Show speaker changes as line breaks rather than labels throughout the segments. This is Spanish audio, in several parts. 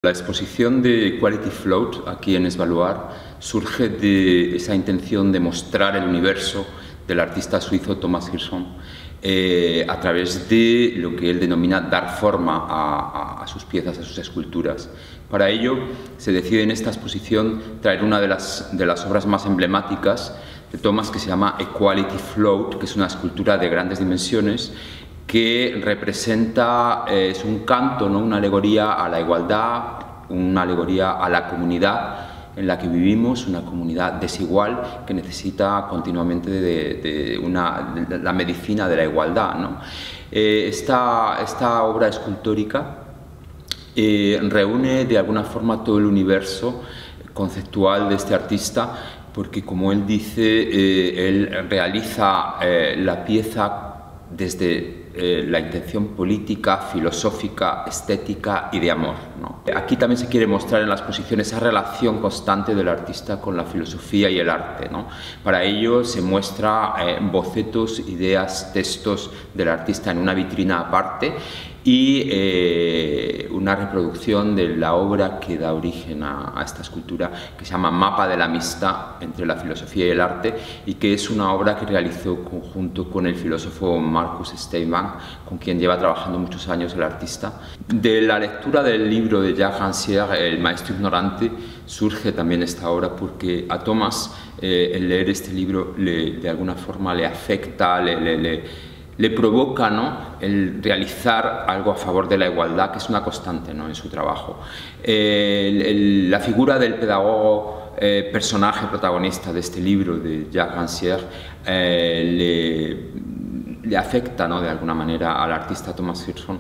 La exposición de Quality Float aquí en Esvaluar surge de esa intención de mostrar el universo del artista suizo Thomas Hirschhorn a través de lo que él denomina dar forma a sus piezas, a sus esculturas. Para ello se decide en esta exposición traer una de las obras más emblemáticas de Thomas, que se llama Equality Float, que es una escultura de grandes dimensiones que representa, es un canto, ¿no? Una alegoría a la igualdad, una alegoría a la comunidad en la que vivimos, una comunidad desigual que necesita continuamente de la medicina de la igualdad, ¿no? Esta obra escultórica reúne de alguna forma todo el universo conceptual de este artista, porque, como él dice, él realiza la pieza desde la intención política, filosófica, estética y de amor, ¿no? Aquí también se quiere mostrar en la exposición esa relación constante del artista con la filosofía y el arte, ¿no? Para ello se muestra bocetos, ideas, textos del artista en una vitrina aparte y una reproducción de la obra que da origen a esta escultura, que se llama Mapa de la amistad entre la filosofía y el arte, y que es una obra que realizó conjunto con el filósofo Marcus Steinmann, con quien lleva trabajando muchos años el artista. De la lectura del libro de Jacques Rancière, El maestro ignorante, surge también esta obra, porque a Thomas el leer este libro de alguna forma le afecta, le provoca, ¿no?, el realizar algo a favor de la igualdad, que es una constante, ¿no?, en su trabajo. La figura del pedagogo, personaje protagonista de este libro de Jacques Rancière, le afecta, ¿no?, de alguna manera al artista Thomas Hirschhorn.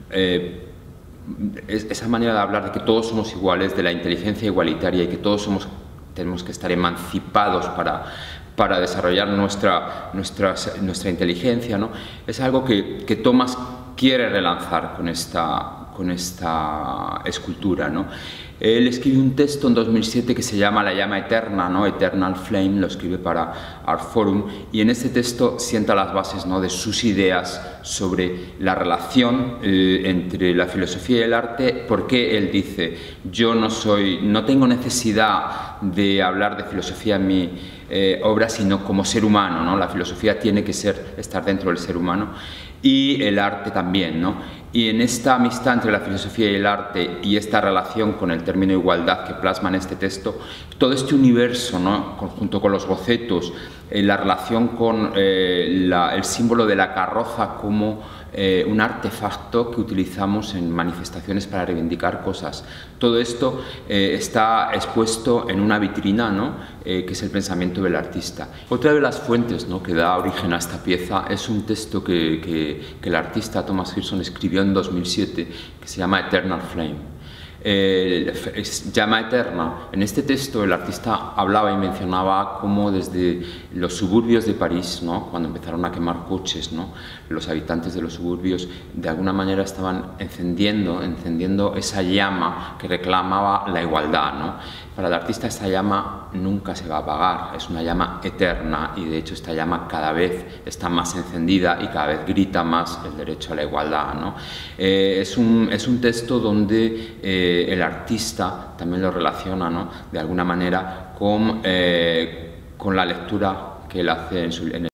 Esa manera de hablar de que todos somos iguales, de la inteligencia igualitaria, y que todos tenemos que estar emancipados para desarrollar nuestra inteligencia, ¿no?, es algo que Thomas quiere relanzar con esta escultura, ¿no? Él escribe un texto en 2007 que se llama La llama eterna, ¿no?, Eternal Flame, lo escribe para Artforum, y en este texto sienta las bases, ¿no?, de sus ideas sobre la relación entre la filosofía y el arte, porque él dice: yo no tengo necesidad de hablar de filosofía en mi obra, sino como ser humano, ¿no? La filosofía tiene que estar dentro del ser humano, y el arte también, ¿no? Y en esta amistad entre la filosofía y el arte, y esta relación con el término igualdad que plasma en este texto, todo este universo, ¿no?, junto con los bocetos, la relación con el símbolo de la carroza como un artefacto que utilizamos en manifestaciones para reivindicar cosas. Todo esto está expuesto en una vitrina, ¿no?, que es el pensamiento del artista. Otra de las fuentes, ¿no?, que da origen a esta pieza es un texto que el artista Thomas Hirschhorn escribió en 2007, que se llama Eternal Flame. Llama eterna. En este texto el artista hablaba y mencionaba cómo desde los suburbios de París, ¿no?, cuando empezaron a quemar coches, ¿no?, los habitantes de los suburbios de alguna manera estaban encendiendo esa llama que reclamaba la igualdad, ¿no? Para el artista esta llama nunca se va a apagar, es una llama eterna, y de hecho esta llama cada vez está más encendida y cada vez grita más el derecho a la igualdad, ¿no? Es un texto donde el artista también lo relaciona, ¿no?, de alguna manera con la lectura que él hace en el